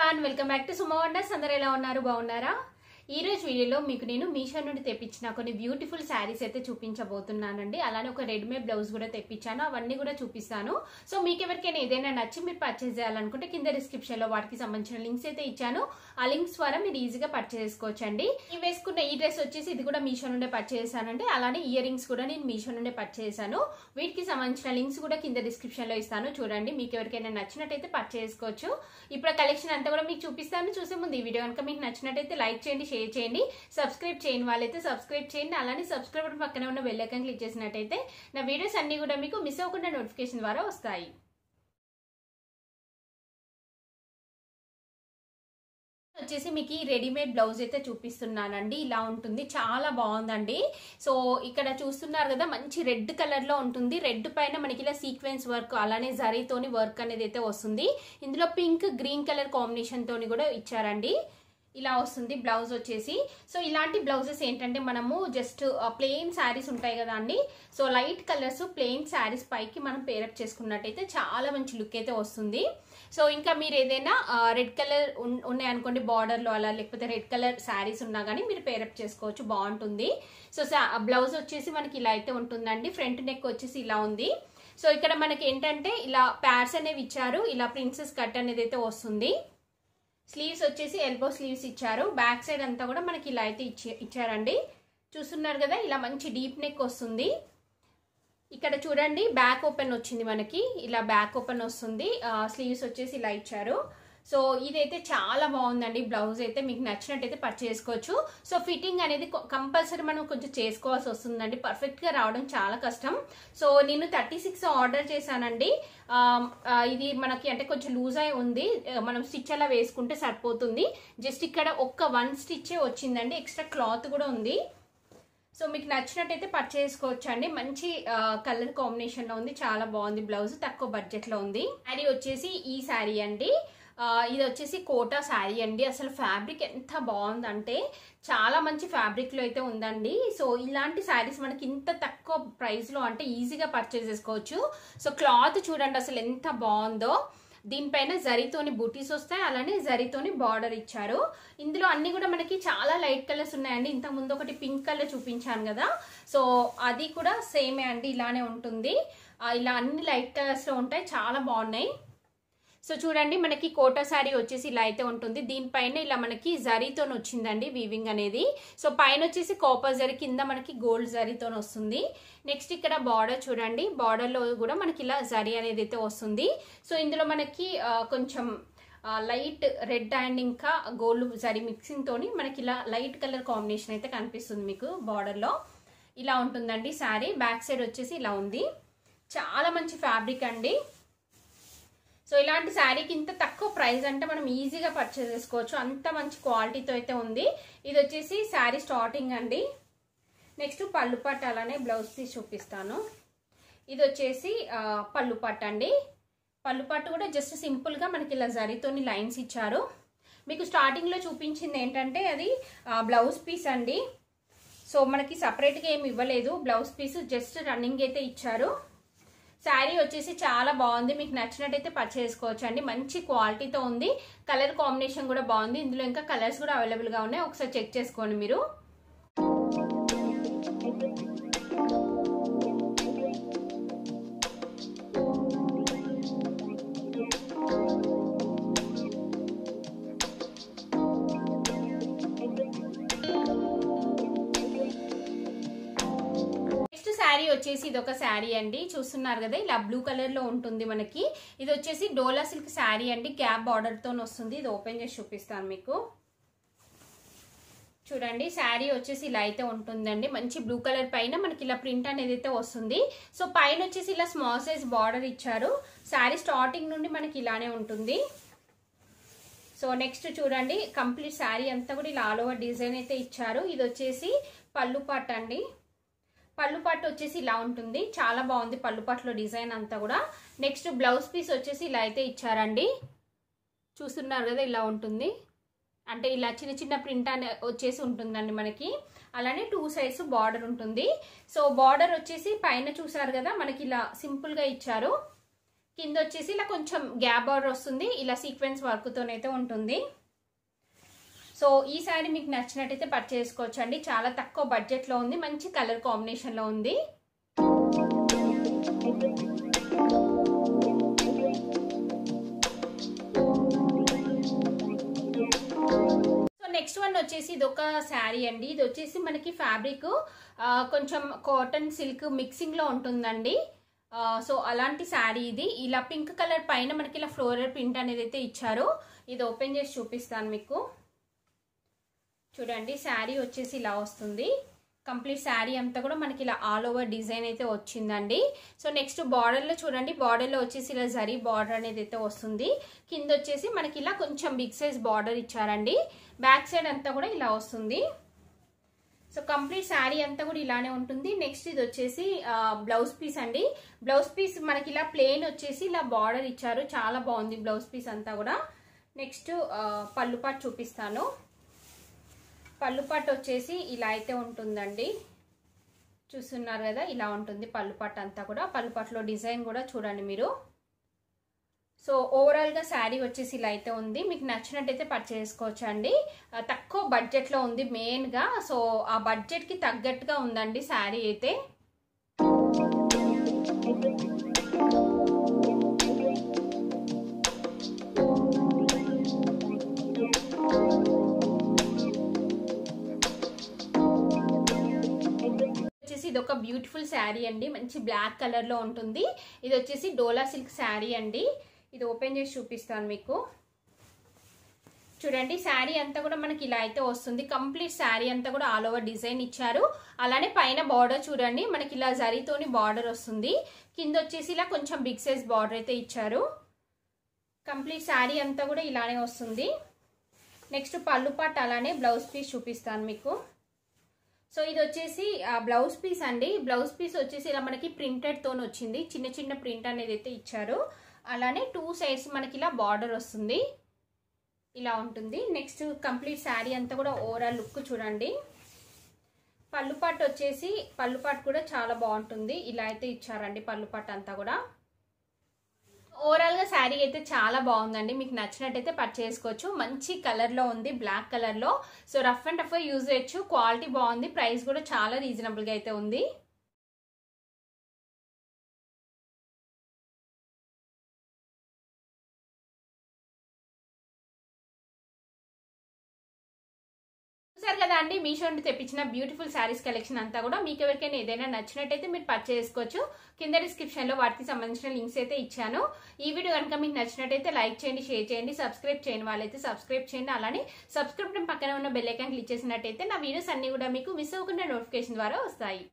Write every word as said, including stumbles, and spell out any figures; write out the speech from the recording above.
Everyone welcome back to Sumo Wonders. అందరూ ఎలా ఉన్నారు? బాగున్నారా? ఈ రోజు వీడియోలో మీకు నేను మీషో నుండి తెప్పించిన కొన్ని బ్యూటిఫుల్ శారీస్ అయితే చూపించబోతున్నానండి. అలానే ఒక రెడీమేడ్ బ్లౌజ్ కూడా తెప్పించాను, అవన్నీ కూడా చూపిస్తాను. సో మీకు ఎవరికైనా ఏదైనా నచ్చి మీరు పర్చేస్ చేయాలనుకుంటే కింద డిస్క్రిప్షన్ లో వాటికి సంబంధించిన లింక్స్ అయితే ఇచ్చాను. ఆ లింక్స్ ద్వారా మీరు ఈజీగా పర్చేస్ చేసుకోవచ్చండి. ఈ వేసుకున్న ఈ డ్రెస్ వచ్చేసి ఇది కూడా మీషో నుండే పర్చేస్ చేశానండి. అలానే ఇయర్ రింగ్స్ కూడా నేను మీషో నుండే పర్చేస్ చేశాను. వీటికి సంబంధించిన లింక్స్ కూడా కింద డిస్క్రిప్షన్ లో ఇస్తాను, చూడండి. మీకు ఎవరికైనా నచ్చినట్టయితే పర్చేస్ చేసుకోవచ్చు. ఇప్పుడు కలెక్షన్ అంతా కూడా మీకు చూపిస్తాను. చూసే ముందు ఈ వీడియో కనుక మీకు నచ్చినట్టయితే లైక్ చేయండి, షేర్ చేయండి, సబ్స్క్రైబ్ చేయని వాళ్ళైతే సబ్స్క్రైబ్ చేయండి. అలానే సబ్స్క్రైబ్ పక్కనే ఉన్న బెల్ ఐకాన్ క్లిక్ చేసినట్టయితే నా వీడియోస్ అన్ని కూడా మీకు మిస్ అవ్వకుండా నోటిఫికేషన్ ద్వారా వస్తాయి. వచ్చేసి మీకు ఈ రెడీమేడ్ బ్లౌజ్ అయితే చూపిస్తున్నానండి. ఇలా ఉంటుంది, చాలా బాగుందండి. సో ఇక్కడ చూస్తున్నారు కదా, మంచి రెడ్ కలర్ లో ఉంటుంది. రెడ్ పైన మనకి ఇలా సీక్వెన్స్ వర్క్, అలానే జరీతోని వర్క్ అనేది అయితే వస్తుంది. ఇందులో పింక్ గ్రీన్ కలర్ కాంబినేషన్ తోని కూడా ఇచ్చారండి. ఇలా వస్తుంది బ్లౌజ్ వచ్చేసి. సో ఇలాంటి బ్లౌజెస్ ఏంటంటే మనము జస్ట్ ప్లెయిన్ శారీస్ ఉంటాయి కదా అండి, so light colours plain saris పైకి మనం పేరప్ చేసుకున్నట్టయితే చాలా మంచి లుక్ అయితే వస్తుంది. సో ఇంకా మీరు ఏదైనా రెడ్ కలర్ ఉన్నాయనుకోండి బార్డర్లో అలా, లేకపోతే రెడ్ కలర్ శారీస్ ఉన్నా కానీ మీరు పేరప్ చేసుకోవచ్చు, బాగుంటుంది. సో బ్లౌజ్ వచ్చేసి మనకి ఇలా అయితే ఉంటుందండి. ఫ్రంట్ నెక్ వచ్చేసి ఇలా ఉంది. సో ఇక్కడ మనకి ఏంటంటే ఇలా ప్యాడ్స్ అనేవి ఇచ్చారు, ఇలా ప్రిన్సెస్ కట్ అనేది అయితే వస్తుంది. స్లీవ్స్ వచ్చేసి ఎల్బో స్లీవ్స్ ఇచ్చారు. బ్యాక్ సైడ్ అంతా కూడా మనకి ఇలా అయితే ఇచ్చి ఇచ్చారండి. చూస్తున్నారు కదా, ఇలా మంచి డీప్ నెక్ వస్తుంది. ఇక్కడ చూడండి బ్యాక్ ఓపెన్ వచ్చింది మనకి, ఇలా బ్యాక్ ఓపెన్ వస్తుంది. స్లీవ్స్ వచ్చేసి ఇలా ఇచ్చారు. సో ఇదైతే చాలా బాగుందండి. బ్లౌజ్ అయితే మీకు నచ్చినట్టయితే పర్చేస్ చేసుకోవచ్చు. సో ఫిట్టింగ్ అనేది కంపల్సరీ మనం కొంచెం చేసుకోవాల్సి వస్తుందండి, పర్ఫెక్ట్ గా రావడం చాలా కష్టం. సో నేను థర్టీ సిక్స్ ఆర్డర్ చేశానండి. ఇది మనకి అంటే కొంచెం లూజ్ అయి ఉంది, మనం స్టిచ్ అలా వేసుకుంటే సరిపోతుంది. జస్ట్ ఇక్కడ ఒక్క వన్ స్టిచ్చే వచ్చిందండి, ఎక్స్ట్రా క్లాత్ కూడా ఉంది. సో మీకు నచ్చినట్టయితే పర్చేస్ చేసుకోవచ్చు అండి. మంచి కలర్ కాంబినేషన్ లో ఉంది, చాలా బాగుంది బ్లౌజ్, తక్కువ బడ్జెట్ లో ఉంది. శారీ వచ్చేసి ఈ శారీ అండి. ఇది వచ్చేసి కోటా శారీ అండి. అసలు ఫ్యాబ్రిక్ ఎంత బాగుందంటే చాలా మంచి ఫ్యాబ్రిక్ లో అయితే ఉందండి. సో ఇలాంటి శారీస్ మనకి ఇంత తక్కువ ప్రైస్ లో అంటే ఈజీగా పర్చేస్ చేసుకోవచ్చు. సో క్లాత్ చూడండి అసలు ఎంత బాగుందో. దీనిపైన జరీతోని బూటీస్ వస్తాయి, అలానే జరీతోని బార్డర్ ఇచ్చారు. ఇందులో అన్ని కూడా మనకి చాలా లైట్ కలర్స్ ఉన్నాయండి. ఇంత ముందు ఒకటి పింక్ కలర్ చూపించాను కదా, సో అది కూడా సేమే అండి, ఇలానే ఉంటుంది. ఇలా అన్ని లైట్ కలర్స్ లో ఉంటాయి, చాలా బాగున్నాయి. సో చూడండి మనకి కోటా శారీ వచ్చేసి ఇలా అయితే ఉంటుంది. దీనిపైన ఇలా మనకి జరీతో వచ్చిందండి వీవింగ్ అనేది. సో పైన వచ్చేసి కాపర్ జరీ, కింద మనకి గోల్డ్ జరీతో వస్తుంది. నెక్స్ట్ ఇక్కడ బార్డర్ చూడండి, బార్డర్ లో కూడా మనకి ఇలా జరీ అనేది అయితే వస్తుంది. సో ఇందులో మనకి కొంచెం లైట్ రెడ్ అండ్ ఇంకా గోల్డ్ జరీ మిక్సింగ్ తోని మనకి ఇలా లైట్ కలర్ కాంబినేషన్ అయితే కనిపిస్తుంది మీకు బార్డర్ లో. ఇలా ఉంటుందండి శారీ. బ్యాక్ సైడ్ వచ్చేసి ఇలా ఉంది, చాలా మంచి ఫ్యాబ్రిక్ అండి. సో ఇలాంటి శారీకి ఇంత తక్కువ ప్రైస్ అంటే మనం ఈజీగా పర్చేస్ చేసుకోవచ్చు, అంత మంచి క్వాలిటీతో అయితే ఉంది. ఇది వచ్చేసి శారీ స్టార్టింగ్ అండి. నెక్స్ట్ పళ్ళు పట్టు, అలానే బ్లౌజ్ పీస్ చూపిస్తాను. ఇది వచ్చేసి పళ్ళు పట్టు అండి. పళ్ళు పట్టు కూడా జస్ట్ సింపుల్ గా మనకి ఇలా జరీతోని లైన్స్ ఇచ్చారు. మీకు స్టార్టింగ్ లో చూపించింది ఏంటంటే అది బ్లౌజ్ పీస్ అండి. సో మనకి సపరేట్ గా ఏమి ఇవ్వలేదు, బ్లౌజ్ పీస్ జస్ట్ రన్నింగ్ అయితే ఇచ్చారు. శారీ వచ్చేసి చాలా బాగుంది, మీకు నచ్చినట్టయితే పర్చేస్ చేసుకోవచ్చు అండి. మంచి క్వాలిటీతో ఉంది, కలర్ కాంబినేషన్ కూడా బాగుంది. ఇందులో ఇంకా కలర్స్ కూడా అవైలబుల్ గా ఉన్నాయి, ఒకసారి చెక్ చేసుకోండి మీరు. శారీ వచ్చేసి ఇది ఒక శారీ అండి. చూస్తున్నారు కదా, ఇలా బ్లూ కలర్ లో ఉంటుంది మనకి. ఇది వచ్చేసి డోలా సిల్క్ శారీ అండి, గ్యాప్ బార్డర్ తో వస్తుంది. ఇది ఓపెన్ చేసి చూపిస్తాను మీకు. చూడండి శారీ వచ్చేసి ఇలా అయితే ఉంటుందండి. మంచి బ్లూ కలర్ పైన మనకి ఇలా ప్రింట్ అనేది అయితే వస్తుంది. సో పైన వచ్చేసి ఇలా స్మాల్ సైజ్ బార్డర్ ఇచ్చారు. శారీ స్టార్టింగ్ నుండి మనకి ఇలానే ఉంటుంది. సో నెక్స్ట్ చూడండి, కంప్లీట్ శారీ అంతా కూడా ఇలా ఆల్ ఓవర్ డిజైన్ అయితే ఇచ్చారు. ఇది వచ్చేసి పళ్ళు పట్టు అండి. పళ్ళు పట్టు వచ్చేసి ఇలా ఉంటుంది, చాలా బాగుంది పళ్ళు పట్టులో డిజైన్ అంతా కూడా. నెక్స్ట్ బ్లౌజ్ పీస్ వచ్చేసి ఇలా అయితే ఇచ్చారండి. చూస్తున్నారు కదా, ఇలా ఉంటుంది. అంటే ఇలా చిన్న చిన్న ప్రింట్ అనే వచ్చేసి ఉంటుందండి మనకి. అలానే టూ సైడ్స్ బార్డర్ ఉంటుంది. సో బార్డర్ వచ్చేసి పైన చూసారు కదా మనకి ఇలా సింపుల్ గా ఇచ్చారు. కింద వచ్చేసి ఇలా కొంచెం గ్యాప్ బార్డర్ వస్తుంది, ఇలా సీక్వెన్స్ వర్క్తోనైతే ఉంటుంది. సో ఈ శారీ మీకు నచ్చినట్టయితే పర్చేస్ చేసుకోవచ్చు అండి. చాలా తక్కువ బడ్జెట్లో ఉంది, మంచి కలర్ కాంబినేషన్లో ఉంది. నెక్స్ట్ వన్ వచ్చేసి ఇది ఒక శారీ అండి. ఇది వచ్చేసి మనకి ఫ్యాబ్రిక్ కొంచెం కాటన్ సిల్క్ మిక్సింగ్ లో ఉంటుందండి. సో అలాంటి శారీ ఇది. ఇలా పింక్ కలర్ పైన మనకి ఇలా ఫ్లోరల్ ప్రింట్ అనేది అయితే ఇచ్చారు. ఇది ఓపెన్ చేసి చూపిస్తాను మీకు. చూడండి శారీ వచ్చేసి ఇలా వస్తుంది. కంప్లీట్ శారీ అంతా కూడా మనకి ఇలా ఆల్ ఓవర్ డిజైన్ అయితే వచ్చిందండి. సో నెక్స్ట్ బార్డర్లో చూడండి, బార్డర్లో వచ్చేసి ఇలా జరీ బార్డర్ అనేది అయితే వస్తుంది. కింద వచ్చేసి మనకి ఇలా కొంచెం బిగ్ సైజ్ బార్డర్ ఇచ్చారండి. బ్యాక్ సైడ్ అంతా కూడా ఇలా వస్తుంది. సో కంప్లీట్ శారీ అంతా కూడా ఇలానే ఉంటుంది. నెక్స్ట్ ఇది వచ్చేసి బ్లౌజ్ పీస్ అండి. బ్లౌజ్ పీస్ మనకి ఇలా ప్లెయిన్ వచ్చేసి ఇలా బార్డర్ ఇచ్చారు, చాలా బాగుంది బ్లౌజ్ పీస్ అంతా కూడా. నెక్స్ట్ పళ్ళు పాటు చూపిస్తాను. పళ్ళు పాటు వచ్చేసి ఇలా అయితే ఉంటుందండి. చూస్తున్నారు కదా, ఇలా ఉంటుంది పళ్ళు పాటు అంతా కూడా. పళ్ళు పాటులో డిజైన్ కూడా చూడండి మీరు. సో ఓవరాల్గా శారీ వచ్చేసి ఇలా అయితే ఉంది. మీకు నచ్చినట్టయితే పర్చేస్ చేసుకోవచ్చు అండి. తక్కువ బడ్జెట్లో ఉంది మెయిన్గా. సో ఆ బడ్జెట్కి తగ్గట్టుగా ఉందండి శారీ అయితే. ఇది ఒక బ్యూటిఫుల్ శారీ అండి, మంచి బ్లాక్ కలర్ లో ఉంటుంది. ఇది వచ్చేసి డోలా సిల్క్ శారీ అండి. ఇది ఓపెన్ చేసి చూపిస్తాను మీకు. చూడండి శారీ అంతా కూడా మనకి ఇలా అయితే వస్తుంది. కంప్లీట్ శారీ అంతా కూడా ఆల్ ఓవర్ డిజైన్ ఇచ్చారు. అలానే పైన బార్డర్ చూడండి, మనకి ఇలా జరీతోని బార్డర్ వస్తుంది. కింద వచ్చేసి ఇలా కొంచెం బిగ్ సైజ్ బార్డర్ అయితే ఇచ్చారు. కంప్లీట్ శారీ అంతా కూడా ఇలానే వస్తుంది. నెక్స్ట్ పళ్ళు పాట్ అలానే బ్లౌజ్ పీస్ చూపిస్తాను మీకు. సో ఇది వచ్చేసి బ్లౌజ్ పీస్ అండి. బ్లౌజ్ పీస్ వచ్చేసి ఇలా మనకి ప్రింటెడ్ తోని వచ్చింది. చిన్న చిన్న ప్రింట్ అనేది అయితే ఇచ్చారు. అలానే టూ సైడ్స్ మనకి ఇలా బార్డర్ వస్తుంది, ఇలా ఉంటుంది. నెక్స్ట్ కంప్లీట్ శారీ అంతా కూడా ఓవరాల్ లుక్ చూడండి. పళ్ళు పాటు వచ్చేసి పళ్ళు పాటు కూడా చాలా బాగుంటుంది. ఇలా అయితే ఇచ్చారండి పళ్ళు పాటు అంతా కూడా. ఓవరాల్ గా శారీ అయితే చాలా బాగుందండి. మీకు నచ్చినట్టయితే పర్చేస్ చేసుకోవచ్చు. మంచి కలర్ లో ఉంది, బ్లాక్ కలర్ లో. So rough and tough use చేయొచ్చు. క్వాలిటీ బాగుంది, ప్రైస్ కూడా చాలా రీజనబుల్ గా అయితే ఉంది. చూసారు కదా అండి, మీషో నుండి తెప్పించిన బ్యూటిఫుల్ శారీస్ కలెక్షన్ అంతా కూడా. మీకు ఎవరికైనా ఏదైనా నచ్చినట్టయితే మీరు పర్చేస్ చేసుకోవచ్చు. కింద డిస్క్రిప్షన్ లో వాటికి సంబంధించిన లింక్స్ అయితే ఇచ్చాను. ఈ వీడియో కనుక మీకు నచ్చినట్టయితే లైక్ చేయండి, షేర్ చేయండి, సబ్స్క్రైబ్ చేయని వాళ్ళైతే సబ్స్క్రైబ్ చేయండి. అలానే సబ్స్క్రైబ్ పక్కన ఉన్న బెల్ ఐకాన్ క్లిక్ చేసినట్టయితే నా వీడియోస్ అన్ని కూడా మీకు మిస్ అవ్వకుండా నోటిఫికేషన్ ద్వారా వస్తాయి.